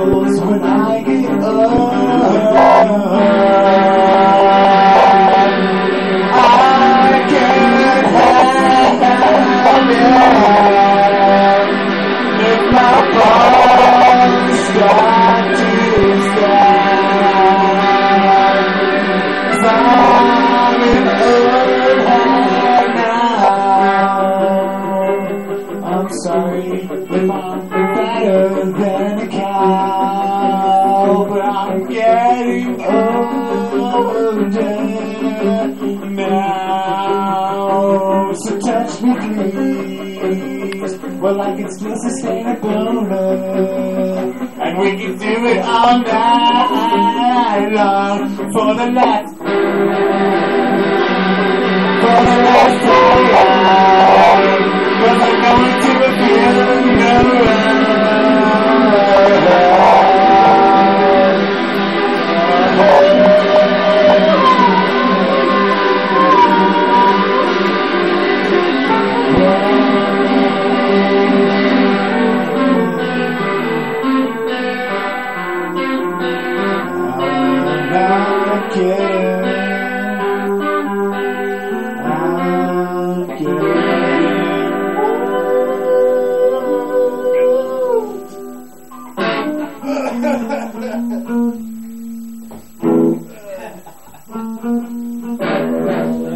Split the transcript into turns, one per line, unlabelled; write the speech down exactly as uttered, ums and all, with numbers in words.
knows when I get old, I can't help it if my bones start to stand. 'Cause I'm an old hand now. I'm sorry if I'm better than a cow, but I'm getting older now. So touch me please, well I can still sustain a boner, and we can do it all night long. For the last, for the last time, 'cause I'm going to a funeral. I'm kidding. I'm kidding.